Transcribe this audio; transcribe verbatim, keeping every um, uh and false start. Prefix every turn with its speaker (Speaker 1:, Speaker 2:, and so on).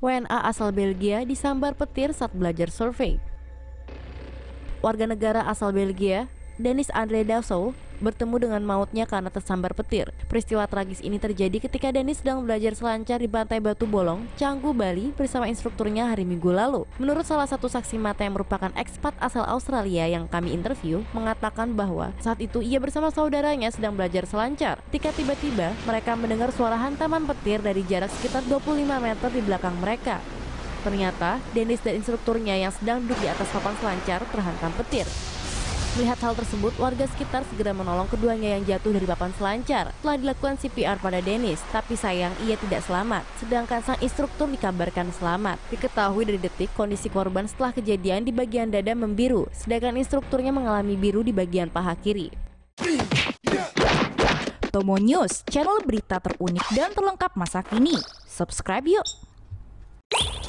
Speaker 1: W N A asal Belgia disambar petir saat belajar surfing. Warga negara asal Belgia, Denis Andre Dassault, bertemu dengan mautnya karena tersambar petir. Peristiwa tragis ini terjadi ketika Denis sedang belajar selancar di pantai Batu Bolong, Canggu, Bali bersama instrukturnya hari Minggu lalu. Menurut salah satu saksi mata yang merupakan ekspat asal Australia yang kami interview, mengatakan bahwa saat itu ia bersama saudaranya sedang belajar selancar. Ketika tiba-tiba mereka mendengar suara hantaman petir dari jarak sekitar dua puluh lima meter di belakang mereka. Ternyata, Denis dan instrukturnya yang sedang duduk di atas papan selancar terhantam petir. Melihat hal tersebut, warga sekitar segera menolong keduanya yang jatuh dari papan selancar. Telah dilakukan C P R pada Denis, tapi sayang ia tidak selamat. Sedangkan sang instruktur dikabarkan selamat. Diketahui dari detik kondisi korban setelah kejadian di bagian dada membiru, sedangkan instrukturnya mengalami biru di bagian paha kiri.
Speaker 2: Tomo News, channel berita terunik dan terlengkap masa kini. Subscribe yuk!